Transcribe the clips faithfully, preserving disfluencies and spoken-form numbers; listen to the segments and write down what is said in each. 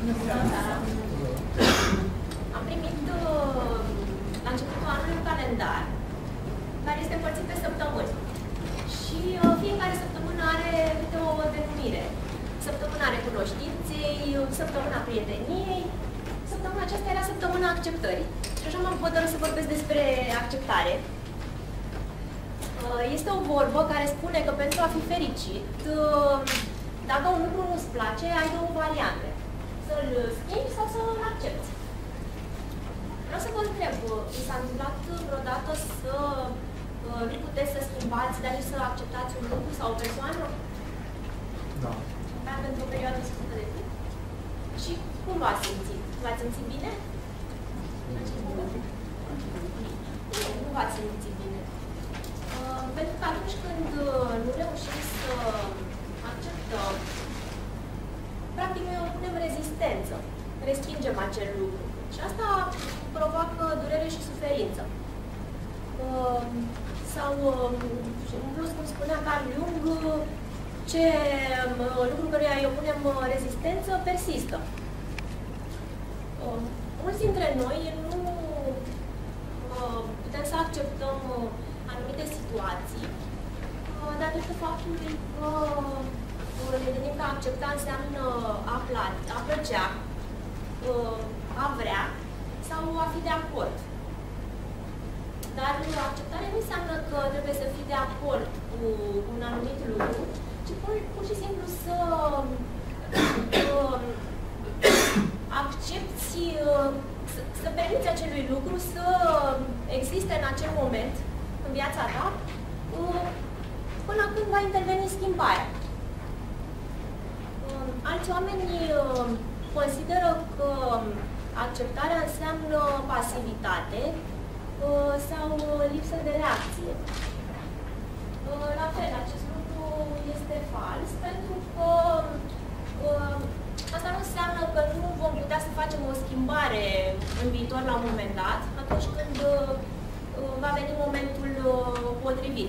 Am primit la începutul anului un calendar care este împărțit pe săptămâni. Și fiecare săptămână are câte o denumire. Săptămâna recunoștinței, săptămâna prieteniei. Săptămâna aceasta era săptămâna acceptării. Și așa m-am hotărât să vorbesc despre acceptare. Este o vorbă care spune că pentru a fi fericit, dacă un lucru nu-ți place, ai două variante. Să-l schimbi sau să-l accepti. Vreau să vă întreb, mi s-a întâmplat vreodată să nu puteți să schimbați, dar și să acceptați un lucru sau o persoană? Da. Dar pentru o perioadă scurtă de timp? Și cum v-ați simțit? V-ați simțit bine? Nu v-ați simțit bine. Uh, pentru că atunci când nu reușim să acceptăm, practic noi opunem rezistență, respingem acel lucru. Și asta provoacă durere și suferință. Uh, sau, uh, în plus, cum spunea Carl Jung, ce uh, lucru căruia îi opunem rezistență persistă. Uh, mulți dintre noi nu uh, putem să acceptăm uh, anumite situații, uh, datorită faptului că uh, ne gândim că a accepta înseamnă a, plăcea, a plăcea, uh, a vrea sau a fi de acord. Dar acceptarea nu înseamnă că trebuie să fii de acord cu un anumit lucru, ci pur, pur și simplu să uh, accepti, uh, să, să permiți acelui lucru să existe în acel moment, în viața ta, uh, până când va interveni schimbarea. Uh, alți oameni uh, consideră că acceptarea înseamnă pasivitate uh, sau lipsă de reacție. Uh, la fel, acest lucru este fals, pentru că uh, asta nu înseamnă că nu vom putea să facem o schimbare în viitor la un moment dat, atunci când uh, va veni momentul uh, potrivit.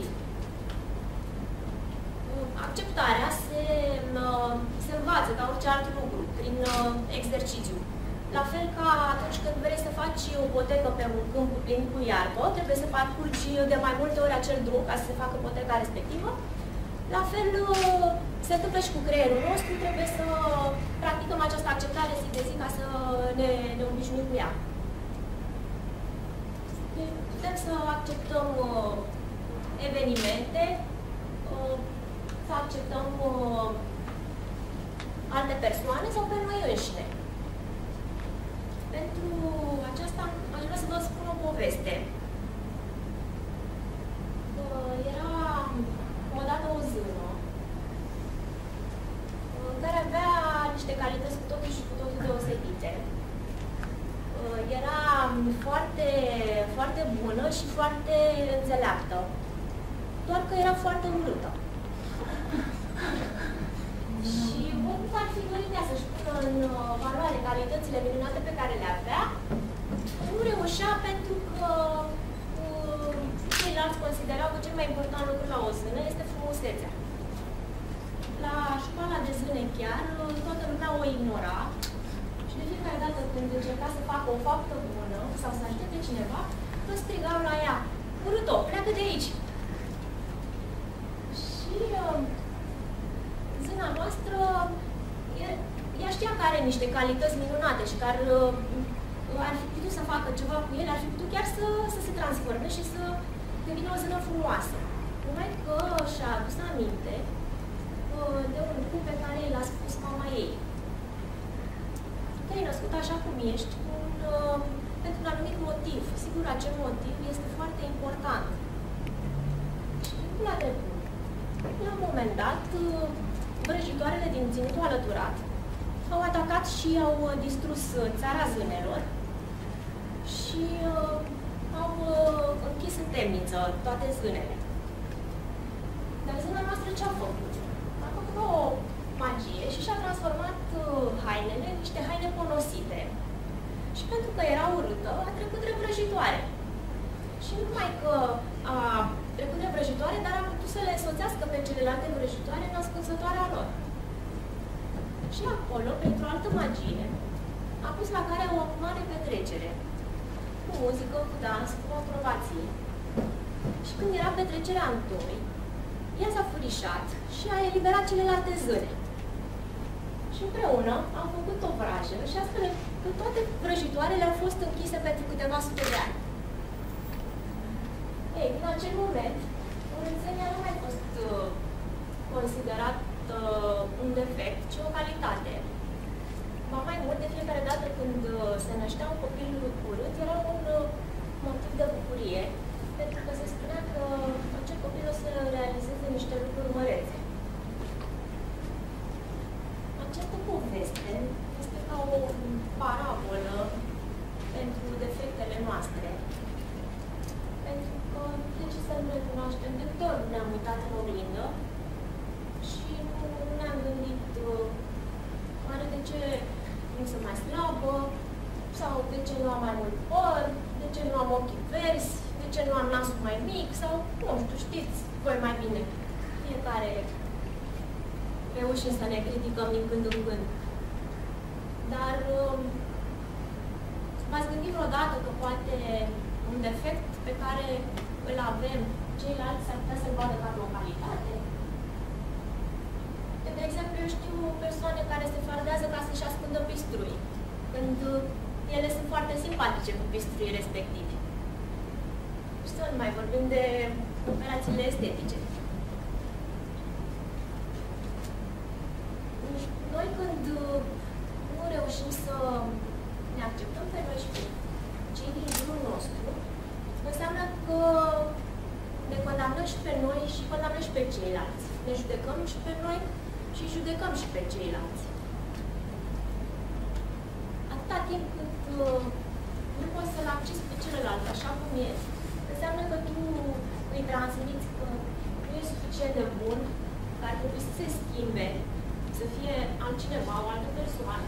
Uh, acceptarea se, uh, se învață ca orice alt lucru, prin uh, exercițiu. La fel ca atunci când vrei să faci o potecă pe un câmp plin cu iarbă, trebuie să parcurgi de mai multe ori acel drum ca să se facă poteca respectivă. La fel se întâmplă și cu creierul nostru, trebuie să practicăm această acceptare zi de zi ca să ne, ne obișnuim cu ea. Putem să acceptăm evenimente, să acceptăm alte persoane sau pe noi înșine. Pentru aceasta aș vrea să vă spun o poveste. Era odată o zână care avea niște calități cu totul și cu totul deosebite. Era foarte, foarte bună și foarte înțeleaptă. Doar că era foarte urâtă. Și oricum ar fi dorit ea să-și pună în valoare calitățile minunate pe care le avea, nu reușea pentru că uh, ceilalți considerau că cel mai important lucru la o zână este frumusețea. La școala de zâne chiar, toată lumea o ignora și de fiecare dată când încerca să facă o faptă bună sau să ajute pe cineva, toți strigau la ea: urât-o, pleacă de aici! Și uh, zâna noastră, ea știa că are niște calități minunate și că ar, ar fi putut să facă ceva cu ele, ar fi putut chiar să, să se transforme și să devină o zână frumoasă. Numai că și-a adus aminte de un lucru pe care l-a spus mama ei. Te-ai născut așa cum ești, un, pentru un anumit motiv. Sigur, acel motiv este foarte important. Și timpul a trecut. La un moment dat, vrăjitoarele din ținutul alăturat au atacat și au distrus țara zânelor și uh, au uh, închis în temniță toate zânele. Dar zâna noastră ce-a făcut? A făcut o magie și și-a transformat uh, hainele în niște haine ponosite. Și pentru că era urâtă, a trecut de vrăjitoare. Și nu numai că a trecut de vrăjitoare, dar a putut să le însoțească pe celelalte vrăjitoare în ascunzătoarea lor. Și acolo, pentru o altă magie, a pus la care o mare petrecere. Cu muzică, cu dans, cu acrobații. Și când era petrecerea în doi, ea s-a furișat și a eliberat celelalte zâne. Și împreună am făcut o vrajă și astfel că toate vrăjitoarele au fost închise pentru câteva sute de ani. Ei, în acel moment, urâțenia nu a mai fost uh, considerat uh, un defect, ci o calitate. Ba mai mult, de fiecare dată când uh, se năștea un copil urât, era un uh, motiv de bucurie, pentru că se spunea că acel copil o să realizeze niște lucruri mărețe. Această poveste este ca o parabolă pentru defectele noastre. Pentru că de ce să nu recunoaștem? De câte ori ne-am uitat în oglindă și nu ne-am gândit oare de ce nu sunt mai slabă, sau de ce nu am mai mult păr, de ce nu am ochii verzi, de ce nu am nasul mai mic, sau, nu știu, știți voi mai bine. Fiecare reușim să ne criticăm din când în când. Dar v-ați gândit vreodată că poate un defect pe care îl avem ceilalți s-ar putea să-l vadă ca o calitate? De exemplu, eu știu persoane care se fardează ca să-și ascundă pistrui, când ele sunt foarte simpatice cu pistruii respectivi. Și să nu mai vorbim de operațiile estetice. Noi când nu reușim să ne acceptăm pe noi și pe cei din jurul nostru, înseamnă că ne condamnăm și pe noi și condamnăm și pe ceilalți. Ne judecăm și pe noi și judecăm și pe ceilalți. Atâta timp cât uh, nu poți să-l accepti pe celălalt așa cum e, înseamnă că tu îi transmiți că nu e suficient de bun, că ar trebui să se schimbe, să fie altcineva, o altă persoană,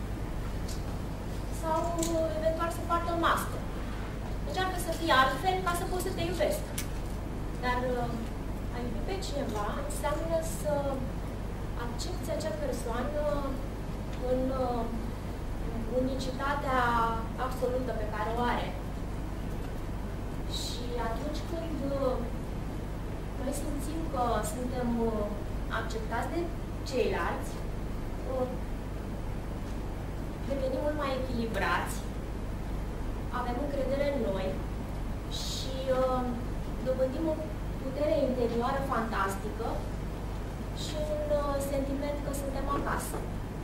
sau eventual să poartă o mască. Încearcă să fie altfel ca să poți să te iubesc. Dar a iubi pe cineva înseamnă să accepti acea persoană în unicitatea absolută pe care o are. Și atunci când noi simțim că suntem acceptați de ceilalți, devenim mult mai echilibrați, avem încredere în noi și uh, dobândim o putere interioară fantastică și un uh, sentiment că suntem acasă.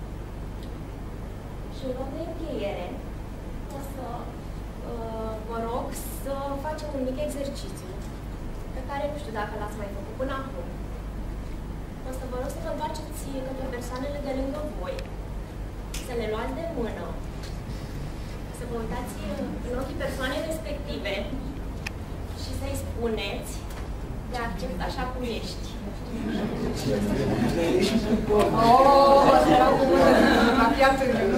Și în loc de încheiere, o să uh, vă rog să facem un mic exercițiu pe care nu știu dacă l-ați mai făcut până acum. O să vă rog să vă întoarceți către persoanele de lângă voi, să le luați de mână, să vă uitați în ochii persoanei respective și să-i spuneți te accept așa cum ești. Oh, será como uma piada.